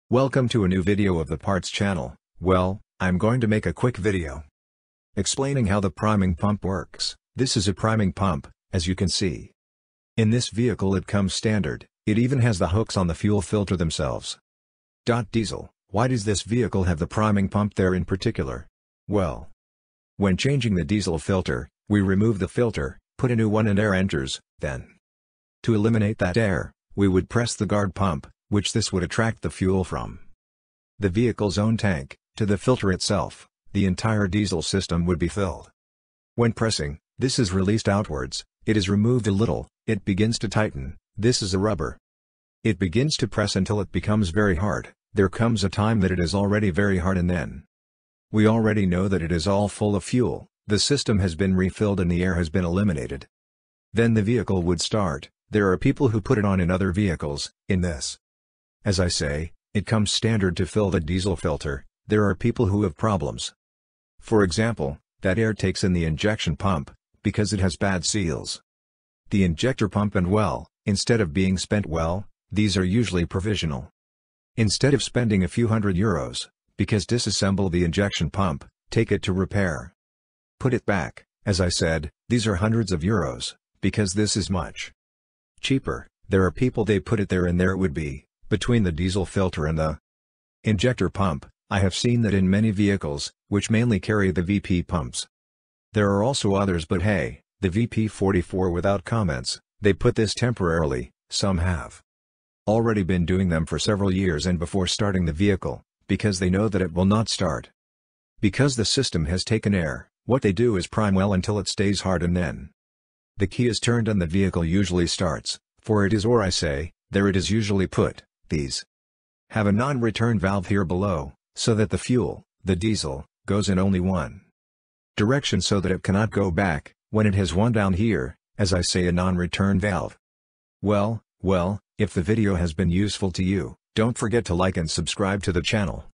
Welcome to a new video of the Parts channel. Well, I'm going to make a quick video explaining how the priming pump works. This is a priming pump, as you can see. In this vehicle it comes standard, it even has the hooks on the fuel filter themselves. Diesel, why does this vehicle have the priming pump there in particular? Well, when changing the diesel filter, we remove the filter, put a new one and air enters, then to eliminate that air, we would press the guard pump, which this would attract the fuel from the vehicle's own tank, to the filter itself. The entire diesel system would be filled. When pressing, this is released outwards, it is removed a little, it begins to tighten, this is a rubber. It begins to press until it becomes very hard, there comes a time that it is already very hard and then we already know that it is all full of fuel, the system has been refilled and the air has been eliminated. Then the vehicle would start. There are people who put it on in other vehicles, in this. As I say, it comes standard to fill the diesel filter. There are people who have problems. For example, that air takes in the injection pump, because it has bad seals. The injector pump and well, instead of being spent well, these are usually provisional. Instead of spending a few €100, because disassemble the injection pump, take it to repair. Put it back, as I said, these are hundreds of euros, because this is much cheaper. There are people they put it there and there it would be, between the diesel filter and the injector pump. I have seen that in many vehicles, which mainly carry the VP pumps. There are also others, but hey, the VP44 without comments, they put this temporarily. Some have already been doing them for several years and before starting the vehicle, because they know that it will not start. Because the system has taken air, what they do is prime well until it stays hard and then the key is turned and the vehicle usually starts, for it is, or I say, there it is usually put. These have a non-return valve here below, so that the fuel, the diesel, goes in only one direction so that it cannot go back, when it has one down here, as I say, a non-return valve. Well, if the video has been useful to you, don't forget to like and subscribe to the channel.